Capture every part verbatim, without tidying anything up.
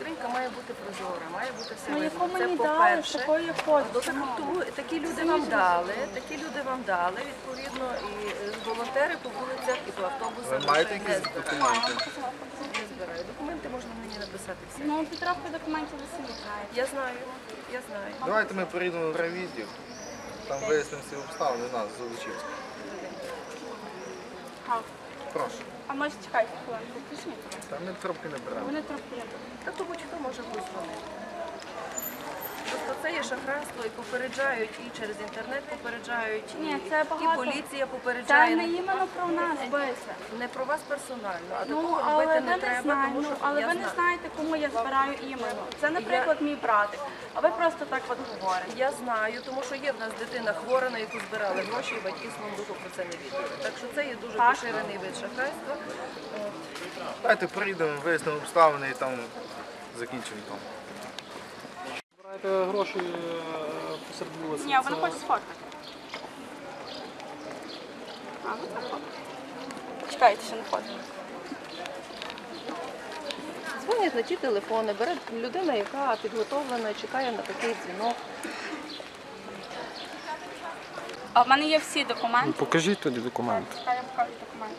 скринька має бути прозора, має бути все Ну, видно. яку Це мені дали, по-перше. такою я хочу. Ну, так, тому такі люди вам дали, такі люди вам дали, відповідно, і е, волонтери по вулицях, і по автобусах. Ви маєте не якісь збирають. документи? Не збираю. Документи можна мені написати все. Ну, підробки документів ви самі знаєте. Я знаю, я знаю. Давайте ми приїдемо в райвідділ, там вияснимо всі обставини нас, Золочівська. А, Прошу. а може чекайте хвилинку, пишіть. Та ми трубки не беремо. Вони трохи не беруть. Та то будь-хто може позвонити. Просто це є шахрайство і попереджають, і через інтернет попереджають, і, Ні, це і багато. поліція Це попереджає. не іменно про нас бити. Не про вас персонально, а Ну, такого але робити ви не не треба, знаєте, тому ну, що але я ви не знаю. знаєте, кому я збираю іменно. Це, наприклад, мій братик. А ви просто так от говорите. Я знаю, тому що є в нас дитина хвора, на яку збирали гроші, і батьки слава Богу про це не віддали. Так що це є дуже Так. поширений вид шахрайства. От. Давайте приїдемо, вияснимо обставини і там закінчимо там. Збираєте гроші посеред вулиці. Ні, вони хочуть сфоткати. А, ну так от. Чекайте, ще не ходимо. Дзвонять на ті телефони, бере людина, яка підготовлена, чекає на такий дзвінок. А в мене є всі документи. Покажіть тоді документи. Чекай, я покажу документи.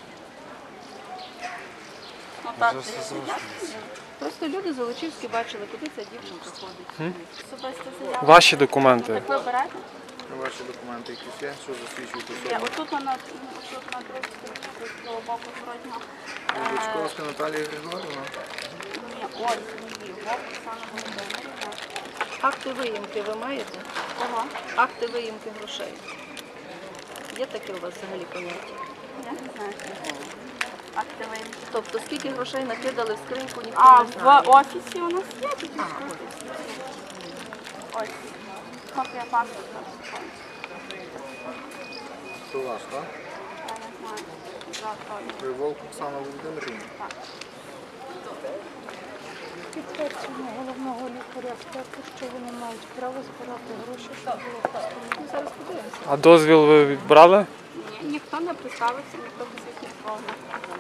Ну так, Просто люди золочівські бачили, куди ця дівчинка ходить. особисто заява. Ваші документи. Так ви берете? Ваші документи якісь є, що засвідчують Є, особу? отут вона, отут на другій стороні, з цього боку зворотнього. Лучковська Наталія Григорівна. Ні, ось, ні, Вовк, Оксана Володимирівна. Акти виїмки ви маєте? Кого? Акти виїмки грошей. Є таке у вас взагалі поняття? Я не знаю. Активуємо. Тобто скільки грошей накидали в скриньку, ніхто А, не знає. в офісі у нас є такі скриньки? Ось. Копія паспорта. Це ваш, так? Я не знаю. Завтра. Ви Волк Оксана Володимирівна. Підтвердження головного лікаря аптеки, що вони мають право збирати гроші, щоб було просто. Ми зараз подивимося. А дозвіл ви відбрали? Ні, ніхто не представився, ніхто без їхніх слов не сказав.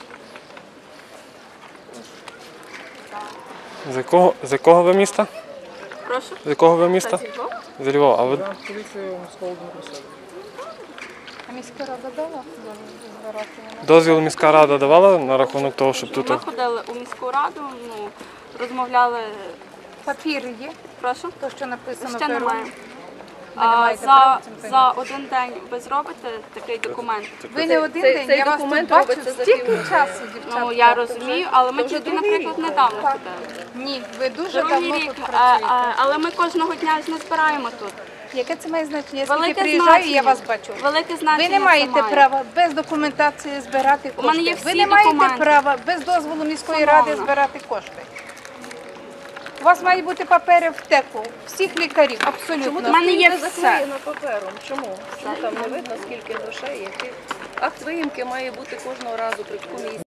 З якого, з якого ви міста? Прошу? З якого ви міста? Це Львов? З Львова. А ви Поліція міського Дмитросяду. А міська рада дала збирати на дозвіл міська рада давала на рахунок того, щоб тут. Ми ходили у міську раду, ну, розмовляли. папір є, Прошу? то що написано Ще пером. немає. Ви не А, маєте за, права цим за один день ви зробите такий документ? Ви не один Цей- день, цей я вас тут документ бачу робиться за стільки півгодини. часу, дівчатка. Ну, я розумію, але ми вже тільки, другий наприклад, рік. недавно Так. ходили. Ні, ви дуже Другий давно рік, тут а, працюєте. а, але ми кожного дня ж не збираємо тут. Яке це має значення? Я скільки Велике приїжджаю, я значення. вас бачу. Велике значення Ви не маєте це має. права без документації збирати кошти. У мене є Ви всі не маєте документи. права без дозволу міської Шановна. ради збирати кошти. У вас мають бути папери в теку, всіх лікарів, абсолютно. Чому У мене є не все. заклеєно папером? Чому? Чому там не видно, скільки грошей, які? Акт виїмки має бути кожного разу при комісії.